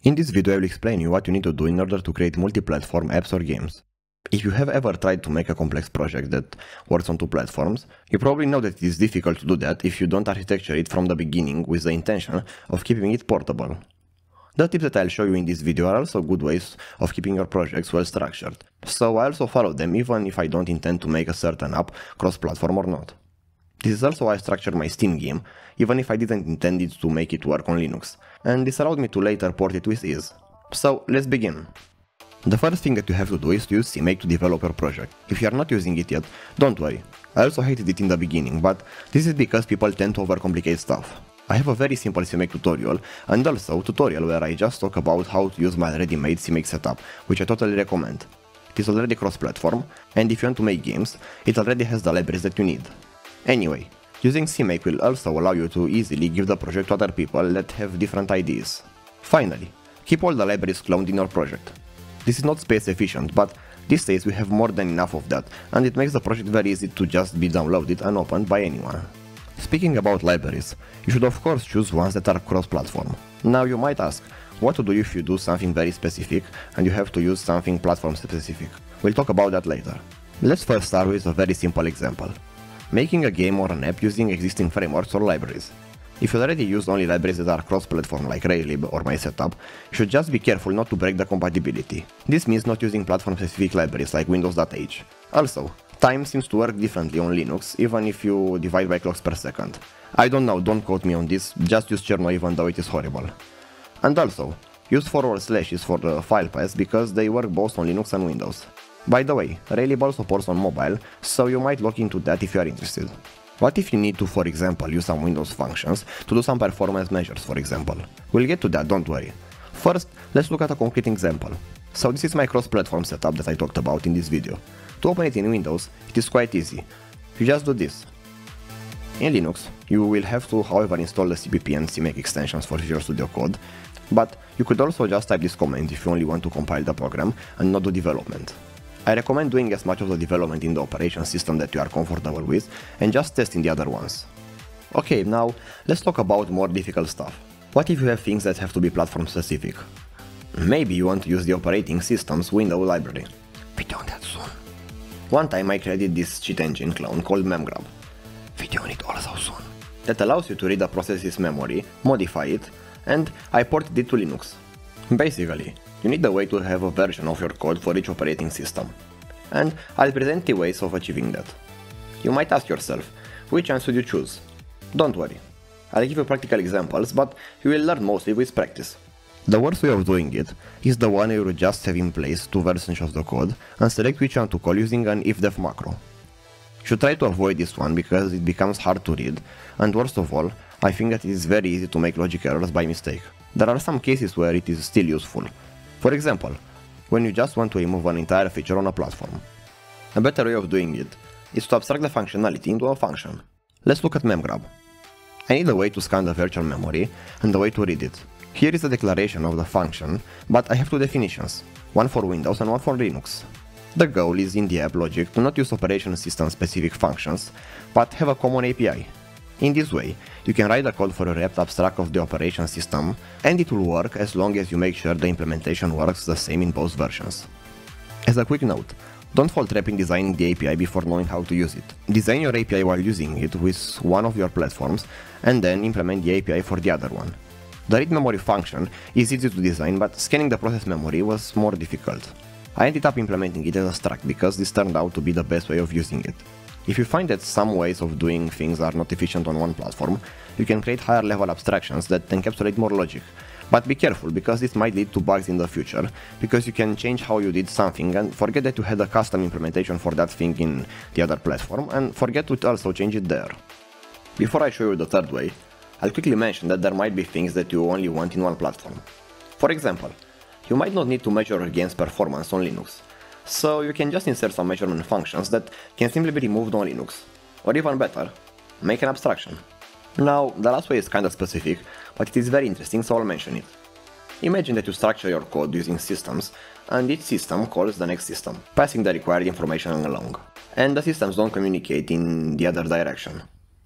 In this video I will explain you what you need to do in order to create multi-platform apps or games. If you have ever tried to make a complex project that works on two platforms, you probably know that it is difficult to do that if you don't architecture it from the beginning with the intention of keeping it portable. The tips that I'll show you in this video are also good ways of keeping your projects well structured, so I also follow them even if I don't intend to make a certain app cross-platform or not. This is also how I structured my Steam game, even if I didn't intend it to make it work on Linux, and this allowed me to later port it with ease. So let's begin. The first thing that you have to do is to use CMake to develop your project. If you are not using it yet, don't worry. I also hated it in the beginning, but this is because people tend to overcomplicate stuff. I have a very simple CMake tutorial, and also a tutorial where I just talk about how to use my ready-made CMake setup, which I totally recommend. It is already cross-platform, and if you want to make games, it already has the libraries that you need. Anyway, using CMake will also allow you to easily give the project to other people that have different ideas. Finally, keep all the libraries cloned in your project. This is not space efficient, but these days we have more than enough of that, and it makes the project very easy to just be downloaded and opened by anyone. Speaking about libraries, you should of course choose ones that are cross-platform. Now you might ask, what to do if you do something very specific and you have to use something platform specific? We'll talk about that later. Let's first start with a very simple example. Making a game or an app using existing frameworks or libraries. If you already use only libraries that are cross-platform like Raylib or my setup, you should just be careful not to break the compatibility. This means not using platform-specific libraries like Windows.h. Also, time seems to work differently on Linux, even if you divide by clocks per second. I don't know, don't quote me on this, just use Cherno even though it is horrible. And also, use forward slashes for the file paths because they work both on Linux and Windows. By the way, Raylib also supports on mobile, so you might look into that if you are interested. What if you need to, for example, use some Windows functions to do some performance measures, for example? We'll get to that, don't worry. First, let's look at a concrete example. So this is my cross-platform setup that I talked about in this video. To open it in Windows, it is quite easy. You just do this. In Linux, you will have to, however, install the CPP and CMake extensions for Visual Studio Code, but you could also just type this command if you only want to compile the program and not do development. I recommend doing as much of the development in the operation system that you are comfortable with and just testing the other ones. Okay, now let's talk about more difficult stuff. What if you have things that have to be platform specific? Maybe you want to use the operating system's window library. Video on that soon. One time I created this cheat engine clone called memgrab. Video on it also soon. That allows you to read a process's memory, modify it, and I ported it to Linux. Basically, you need a way to have a version of your code for each operating system. And I'll present the ways of achieving that. You might ask yourself, which one should you choose? Don't worry. I'll give you practical examples, but you will learn mostly with practice. The worst way of doing it is the one where you just have in place two versions of the code and select which one to call using an ifdef macro. You should try to avoid this one because it becomes hard to read, and worst of all, I think that it is very easy to make logic errors by mistake. There are some cases where it is still useful. For example, when you just want to remove an entire feature on a platform. A better way of doing it is to abstract the functionality into a function. Let's look at memgrab. I need a way to scan the virtual memory and a way to read it. Here is the declaration of the function, but I have two definitions, one for Windows and one for Linux. The goal is in the app logic to not use operation system specific functions, but have a common API. In this way, you can write the code for a wrapped abstract of the operation system, and it will work as long as you make sure the implementation works the same in both versions. As a quick note, don't fall trap in designing the API before knowing how to use it. Design your API while using it with one of your platforms, and then implement the API for the other one. The read memory function is easy to design, but scanning the process memory was more difficult. I ended up implementing it as a struct because this turned out to be the best way of using it. If you find that some ways of doing things are not efficient on one platform, you can create higher level abstractions that encapsulate more logic. But be careful, because this might lead to bugs in the future, because you can change how you did something and forget that you had a custom implementation for that thing in the other platform, and forget to also change it there. Before I show you the third way, I'll quickly mention that there might be things that you only want in one platform. For example, you might not need to measure a game's performance on Linux. So you can just insert some measurement functions that can simply be removed on Linux. Or even better, make an abstraction. Now, the last way is kinda specific, but it is very interesting, so I'll mention it. Imagine that you structure your code using systems, and each system calls the next system, passing the required information along. And the systems don't communicate in the other direction.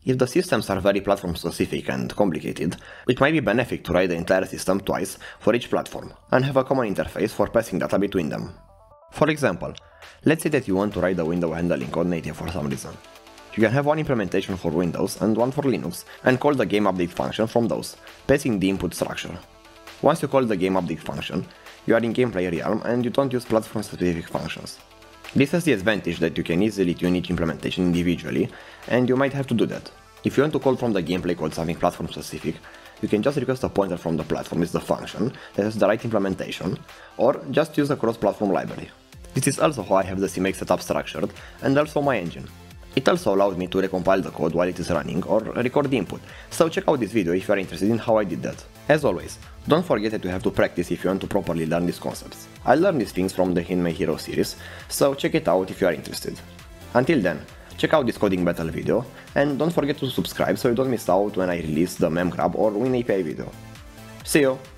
If the systems are very platform specific and complicated, it might be benefic to write the entire system twice for each platform and have a common interface for passing data between them. For example, let's say that you want to write the window handling code native for some reason. You can have one implementation for Windows and one for Linux and call the gameUpdate function from those, passing the input structure. Once you call the gameUpdate function, you are in gameplay realm and you don't use platform specific functions. This has the advantage that you can easily tune each implementation individually, and you might have to do that. If you want to call from the gameplay code something platform specific, you can just request a pointer from the platform with the function that has the right implementation, or just use a cross-platform library. This is also how I have the CMake setup structured, and also my engine. It also allowed me to recompile the code while it is running or record the input, so check out this video if you are interested in how I did that. As always, don't forget that you have to practice if you want to properly learn these concepts. I learned these things from the Handmade Hero series, so check it out if you are interested. Until then, check out this coding battle video, and don't forget to subscribe so you don't miss out when I release the memgrab or WinAPI video. See you!